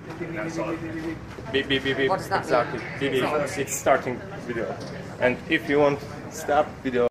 That's all. Beep, beep, beep, beep. What does that exactly. mean? Beep, beep. It's starting video. And if you want stop video.